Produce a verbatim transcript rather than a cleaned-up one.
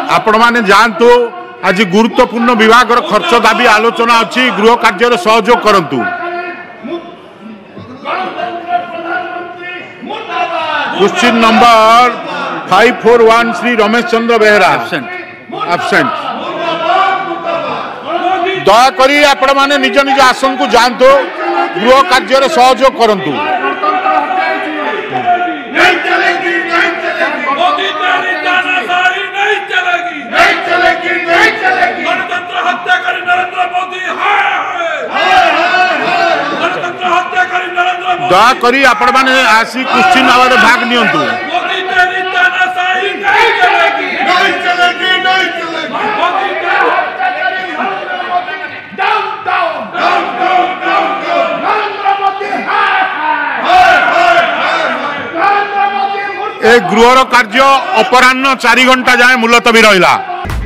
आपण माने जानतु आज गुरुत्वपूर्ण विभाग खर्च दाबी आलोचना अच्छी गृह कार्य सहयोग करंतु। Question number five four one Shri Ramesh Chandra Behera absent. दयाकोरी आपण माने निज निज आसन को जानतु गृह कार्य सहयोग करंतु। दयाकोरी आपण माने आसी क्वेश्चन आवर भाग नियंतु। ए गृहर कार्य अपराह्न चार घंटा जाए मुलतवी रहिला।